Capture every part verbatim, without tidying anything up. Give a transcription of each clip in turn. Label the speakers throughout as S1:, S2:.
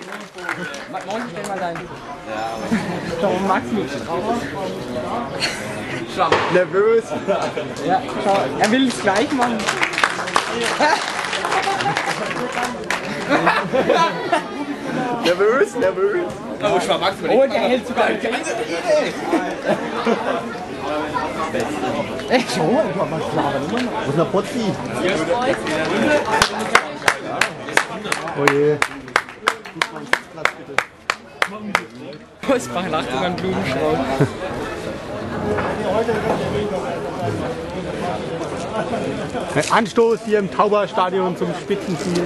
S1: Moin, stell mal dein. Schau, Max mit Schau.
S2: Nervös.
S1: Ja, schau, er will es gleich machen.
S2: Nervös, nervös.
S3: Oh, ich war Max.
S1: Oh, der hält sogar eine ganze Rede. Echt? Schau mal, ich mach mal klar.
S2: Wo ist der Potzi? Oh je.
S1: Postbach lacht über den Blumenstrauß.
S2: Anstoß hier im Tauberstadion zum Spitzenziel.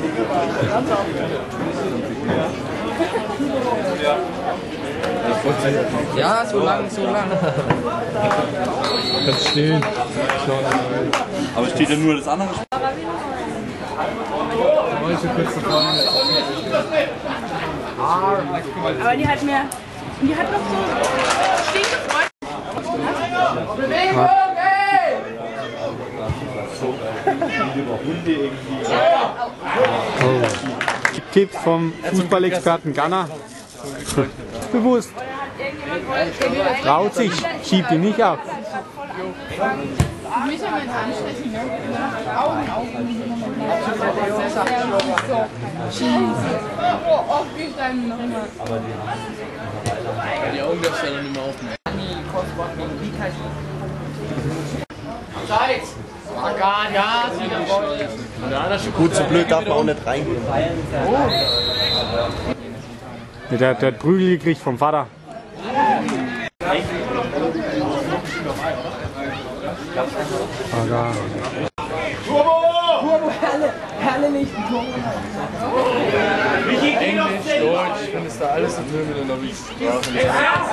S1: Ja, so lang, so lang.
S2: Ganz stehen.
S3: Aber steht ja nur das andere.
S4: Aber die hat mir, die hat noch so stinkefreut. Bewegung, ey!
S2: Tipps vom Fußballexperten Ganna. Bewusst. Traut sich, schiebt ihn nicht ab.
S4: Ich muss ja mal anstechen, ne? Augen auf. Oh, oft wie ich deinen noch immer.
S1: Die Augen darfst du ja noch nicht mehr aufnehmen. Zeit! Oh Gott, ja, sie jawohl.
S2: Gut, so blöd darf man auch nicht reingehen. Oh. Der, der hat Prügel gekriegt vom Vater.
S1: Turbo, Herle, Herle nicht, Turbo.
S3: Englisch, Deutsch, wenn es da alles in Filmen in der Sprache nicht.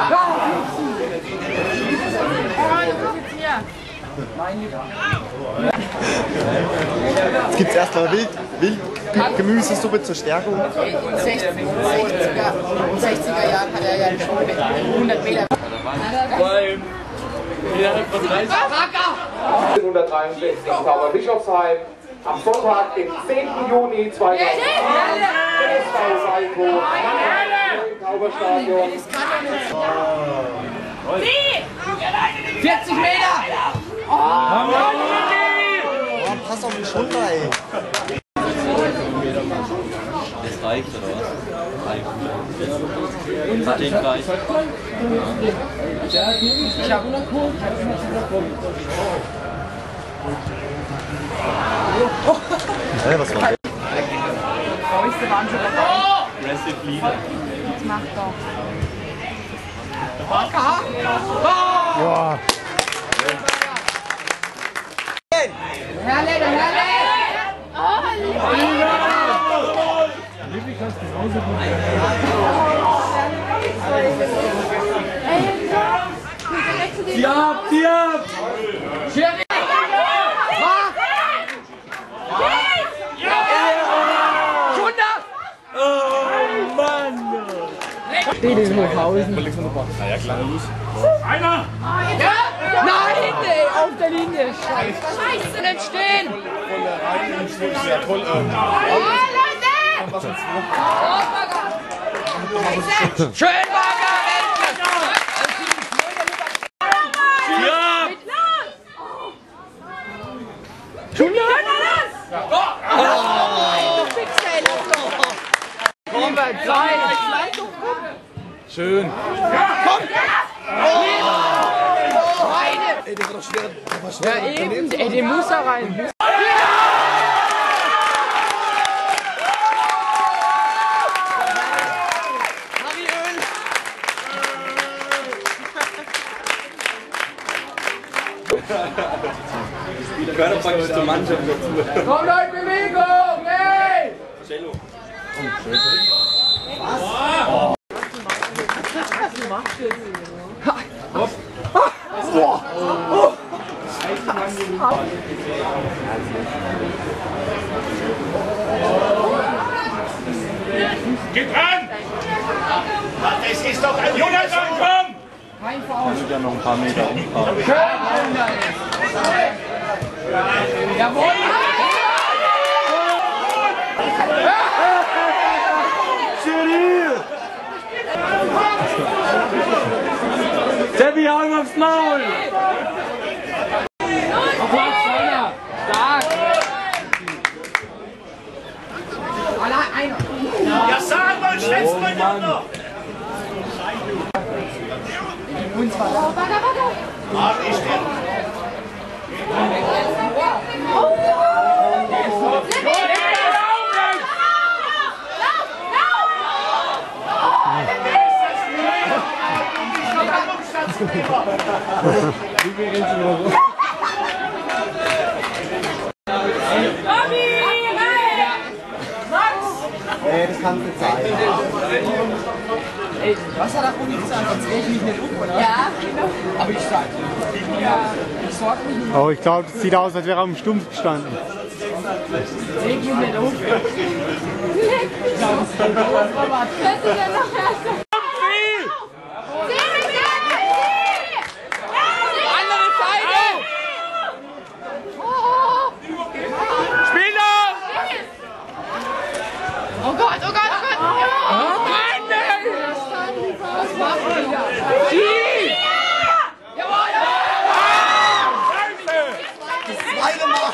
S2: Jetzt gibt es erstmal Wild, Wild Gemüsesuppe zur Stärkung.
S4: In sechziger Jahren hat er ja schon hundert Meter.
S5: neunzehnhundertdreiundsechzig Tauberbischofsheim am Sonntag, den zehnten Juni zweitausendzehn. S V Salto im Tauberstadion.
S1: vierzig Meter!
S2: Oh, pass auf die Schulter, ey.
S3: Das reicht, oder was? Hat den gleich.
S1: Ich hab noch Kuchen.
S2: Hey, was war das?
S4: Fäuste waren schon dabei.
S3: Aggressive Leader.
S4: Das macht doch.
S2: Boah.
S4: Herle, der Herle!
S1: Ja, ja! Schiri! Oh Mann! Stedel Hochhausen.
S3: Na ja, klar, los.
S1: Einer! Nein, ey, auf der Linie! Scheiße, nicht stehen!
S3: Ja, toll. Ähm,
S4: Oh, Leute!
S1: Schön, Bagger! Ja! Schon ja! Komm, Zeit!
S3: schön.
S1: Komm! Ey, der war doch schwer. Der war schwer. Ja, eben. Ey, den muss da rein.
S3: Die gehört auch praktisch zur Mannschaft dazu.
S1: Komm, Leute, Bewegung! Ey!
S3: Cello.
S1: Was? Was machst du jetzt? Hopp! Boah! Oh.
S6: Gib an! Es ist doch ein Jonathan, komm!
S3: Da sind ja noch ein paar Meter umfahren.
S1: Jawohl!
S2: Schiri!
S3: Debbie, hau ihm aufs Maul! Auf Platz, Alter! Stark!
S6: Ja, sag mal, schätzt mal noch! Mach ich dir.
S2: Nee, das kann nicht sein.
S1: Ey, was hat er von nichts an? Sonst reg ich mich nicht um, oder? Ja, genau. Aber ich sag, ja, ich sorg mich nicht.
S7: Oh, ich glaube, es sieht aus, als wäre er am Stumpf gestanden.
S1: Reg mich nicht um. Ich glaube, es geht los, Robert. Das ist ja noch erst. Andere Seite!
S3: Spieler!
S1: Oh Gott, oh Gott, oh Gott! Oh Mann, ey! Was macht ihr da? Schieß! Jawohl!
S2: Das zweite Mal!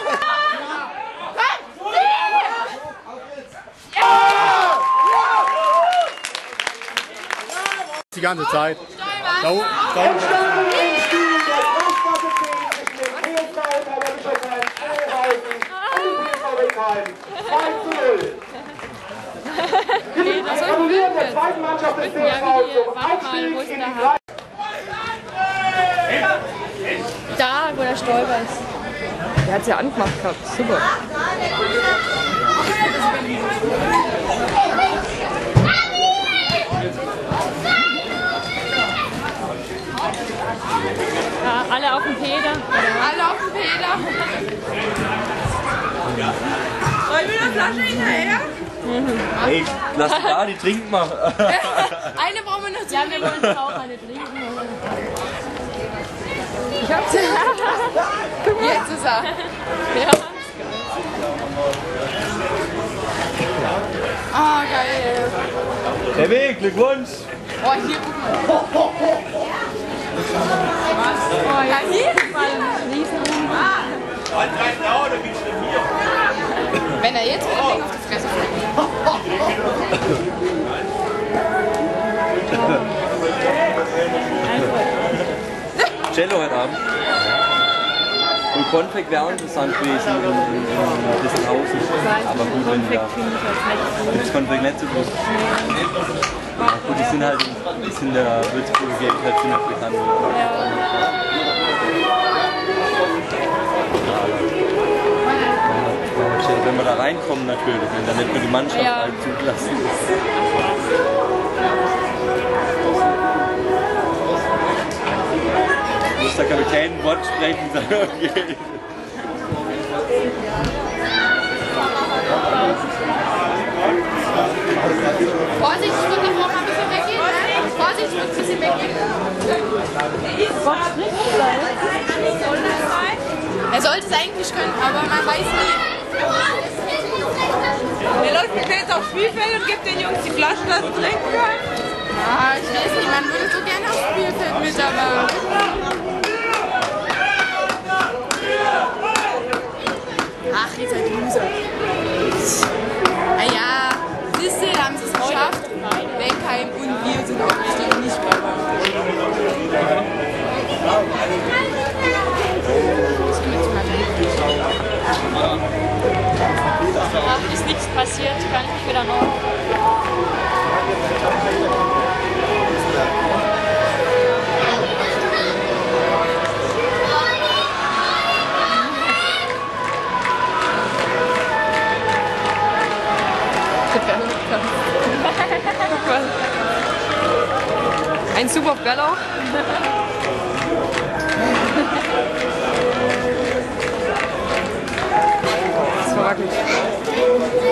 S7: Die ganze Zeit.
S2: Da, da,
S5: Gratulieren der zweiten Mannschaft des T S V zum Aufstieg in die Kreis.
S1: Da, wo der Stolper ist. Der hat es ja angemacht gehabt. Super.
S4: Ja, alle auf dem Peter.
S1: Alle auf dem Peter. Wollen wir eine Flasche hinterher?
S3: Ey, lass da, die trinken mal.
S1: Eine brauchen wir noch zu.
S4: Ja, wir wollen auch eine trinken.
S1: Ich hab's. Jetzt ist er.
S4: Ja.
S1: Ah, oh, geil.
S3: Der Weg, Glückwunsch!
S1: Oh, hier, guck mal. Oh, ja, hier ist mal ein Riesenrunde. Wenn er jetzt wieder auf die Fresse fliegt.
S3: Cello heute Abend. Und Konfekt wäre auch interessant gewesen in, in, in Dissenhausen. Aber gut, wenn du da. Gibt es Konfekt nicht so gut? Ja, gut, die sind halt die sind der Würzburger Gegend halt ziemlich bekannt. Wenn wir da reinkommen natürlich, wenn da nicht nur die Mannschaft
S4: Ja.
S3: halt zugelassen ist. Muss der Kapitän ein Wort sprechen und sagen, okay.
S1: Vorsicht, ich würde noch mal ein bisschen weggehen. Ne? Vorsicht, ich würde ein bisschen weggehen.
S4: Was spricht du da jetzt?
S1: Soll das sein? Er sollte es eigentlich können, aber man weiß nie.
S8: Der läuft mit jetzt aufs Spielfeld und gibt den Jungs die Flaschen, dass sie trinken können.
S1: Ja, ich weiß nicht, man würde so gerne aufs Spielfeld mit, aber... Ach, ihr seid Loser. Ah ja, siehst du, haben sie es geschafft. Beckheim und wir sind aufgestiegen, nicht weiter.
S4: Ach, ist nichts passiert, kann ich mich wieder noch.
S1: Ein super Bello. Das war gut.